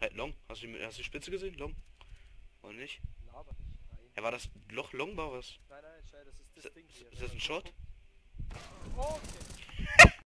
Halt Long. Hast du die Spitze gesehen? Long? Oder nicht? Laber nicht. Nein. Ja, war das Loch Long war was? Nein, nein, schau, das ist das Ding hier. Ist das ein Shot? Okay.